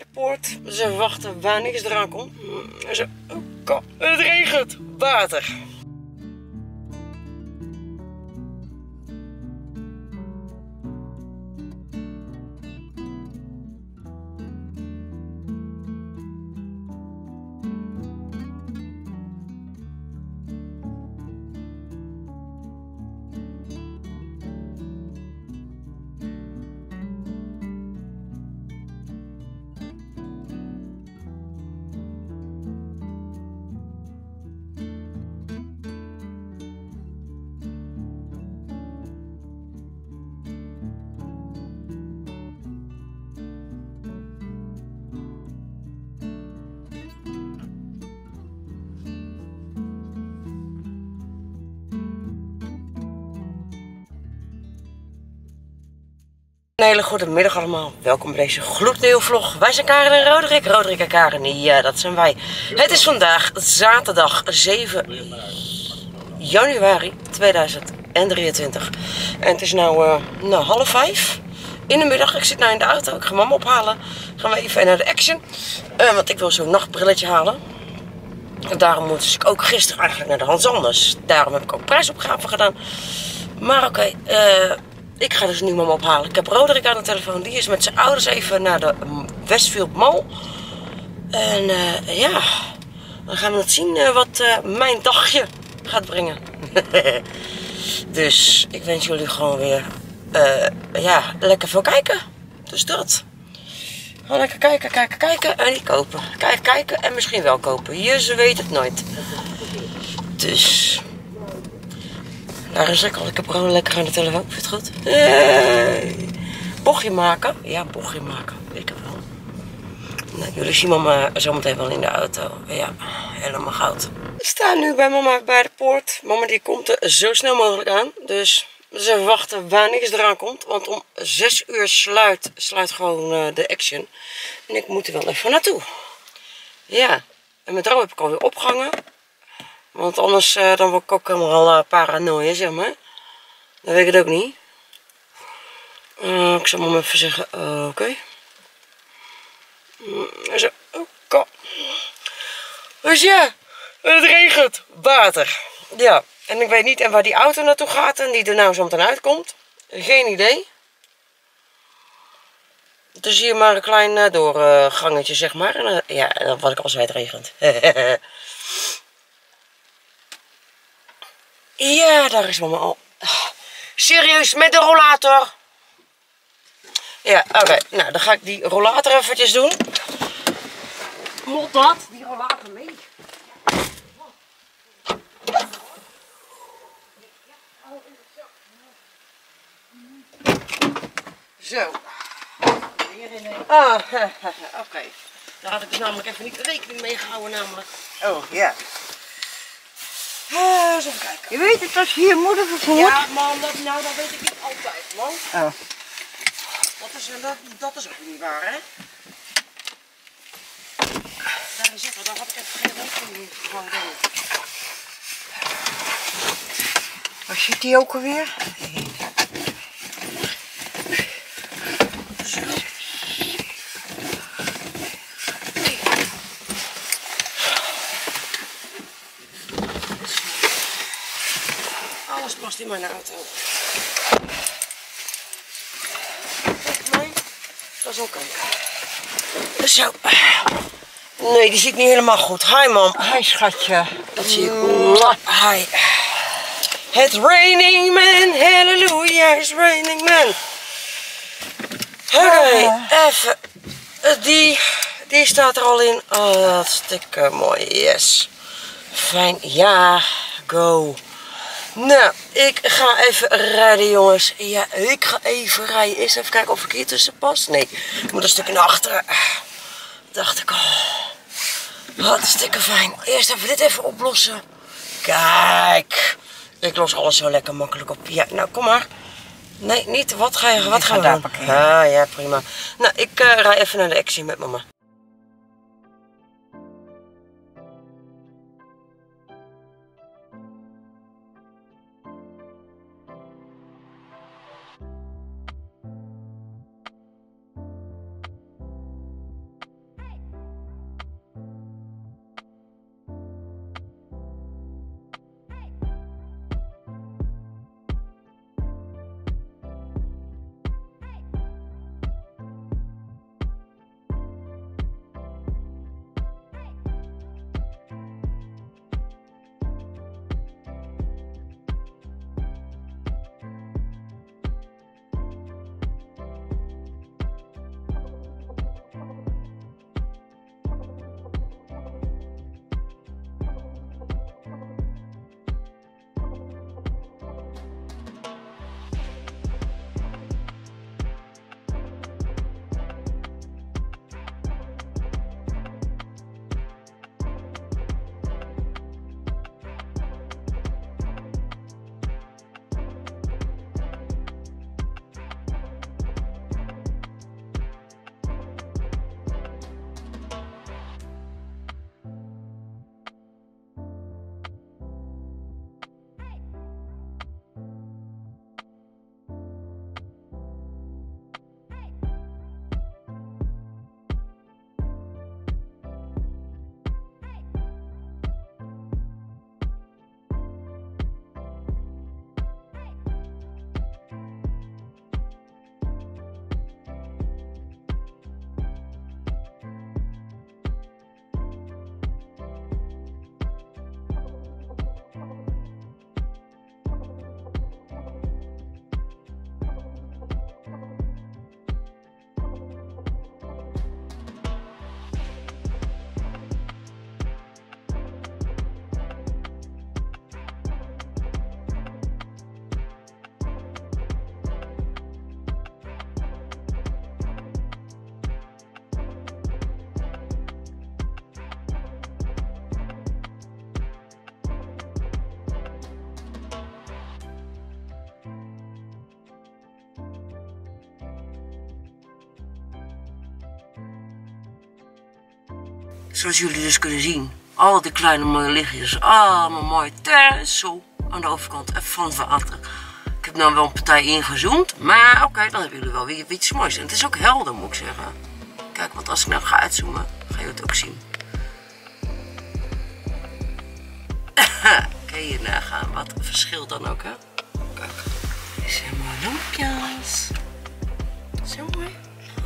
de poort. Dus even wachten waar niks eraan komt. Zo. Het regent water. Een hele goede middag allemaal. Welkom bij deze gloednieuwe vlog. Wij zijn Karen en Roderick. Roderick en Karen, ja, dat zijn wij. Het is vandaag zaterdag 7 januari 2023. En het is nou 4:30 in de middag. Ik zit nou in de auto. Ik ga mama ophalen. Gaan we even naar de Action. Want ik wil zo'n nachtbrilletje halen. En daarom moest ik ook gisteren eigenlijk naar de Hans Anders. Daarom heb ik ook prijsopgave gedaan. Maar oké, ik ga dus nu mama ophalen. Ik heb Roderick aan de telefoon. Die is met zijn ouders even naar de Westfield Mall. En ja, dan gaan we het zien wat mijn dagje gaat brengen. Dus ik wens jullie gewoon weer ja, lekker veel kijken. Dus dat. Gewoon lekker kijken en niet kopen. Kijken en misschien wel kopen. Je weet het nooit. Dus daar is ik al. Ik heb gewoon lekker aan de telefoon. Vind je het goed? Hey. Bochtje maken. Ja, bochtje maken. Ik heb wel. Nou, jullie zien mama zometeen wel in de auto. Ja, helemaal goud. We staan nu bij mama bij de poort. Mama die komt er zo snel mogelijk aan. Dus even wachten waar niks eraan komt. Want om 6 uur sluit gewoon de Action. En ik moet er wel even naartoe. Ja, en mijn trouw heb ik alweer opgehangen. Want anders dan word ik ook helemaal paranoia, zeg maar. Dat weet ik het ook niet. Ik zal maar even zeggen, oké. Zo, Dus ja, het regent water. Ja, en ik weet niet en waar die auto naartoe gaat en die er nou zo meteen uitkomt. Geen idee. Het is hier maar een klein doorgangetje, zeg maar. En, ja, wat ik al zei, het regent. Ja, daar is mama al. Serieus, met de rollator. Ja, oké. Nou, dan ga ik die rollator eventjes doen. Moet dat? Die rollator mee. Zo. Ah, oké. Daar had ik dus namelijk even niet rekening mee gehouden, namelijk. Oh, ja. Eens even kijken. Je weet het, als je je moeder vervoert. Ja, man, dat weet ik niet altijd, man. Oh. Dat is ook niet waar, hè? Daar is het, daar had ik even geen rekening mee gehouden. Waar zit die ook alweer? Zo. Alles past in mijn auto. Dat is ook kijken. Zo. Nee, die zit niet helemaal goed. Hi, mam. Hi, schatje. Dat zie ik. Hi. It's raining man. Halleluja, it's raining man. Oké, even. Die staat er al in. Oh, hartstikke mooi. Yes. Fijn. Ja, go. Nou, ik ga even rijden, jongens. Ja, ik ga even rijden. Eerst even kijken of ik hier tussen pas. Nee, ik moet een stukje naar achteren. Dacht ik, oh, hartstikke fijn. Eerst even dit even oplossen. Kijk, ik los alles zo lekker makkelijk op. Ja, nou, kom maar. Nee, niet. Wat gaan we doen? Ah, ja, prima. Nou, ik rij even naar de Action met mama. Zoals jullie dus kunnen zien. Al die kleine mooie lichtjes. Allemaal mooi zo aan de overkant. En van het water. Ik heb nou wel een partij ingezoomd. Maar oké, dan hebben jullie wel weer iets moois. En het is ook helder, moet ik zeggen. Kijk, want als ik nou ga uitzoomen, ga je het ook zien. Kun je nagaan. Wat een verschil dan ook, hè. Kijk. Dit zijn mooie lampjes. Zo mooi.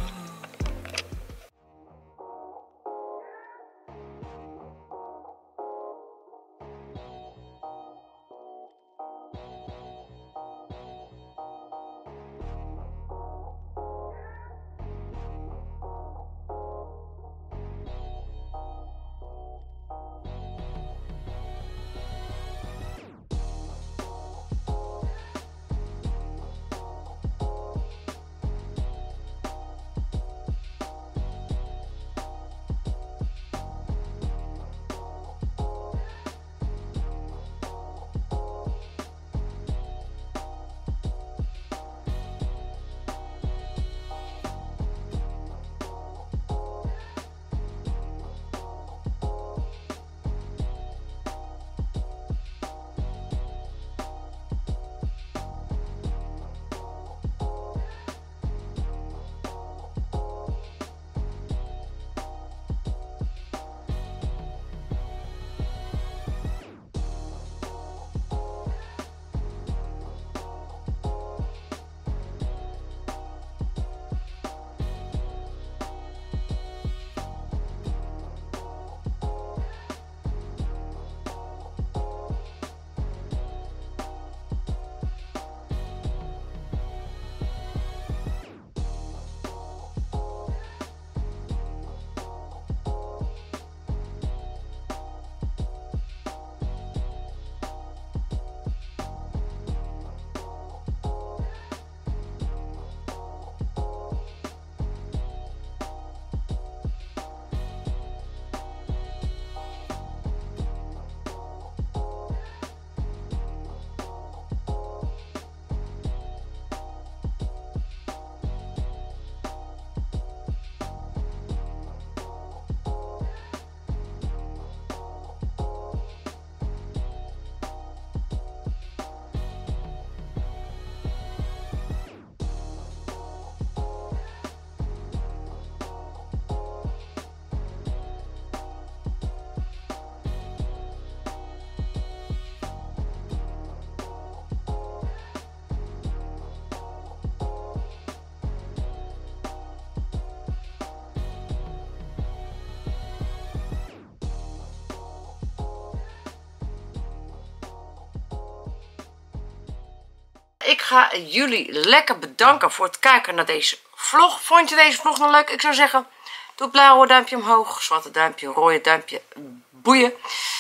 Ik ga jullie lekker bedanken voor het kijken naar deze vlog. Vond je deze vlog nou leuk? Ik zou zeggen, doe blauwe duimpje omhoog, zwarte duimpje, rode duimpje, boeien.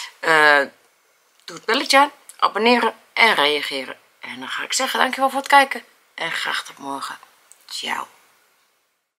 Doe het belletje aan, abonneren en reageren. En dan ga ik zeggen, dankjewel voor het kijken en graag tot morgen. Ciao.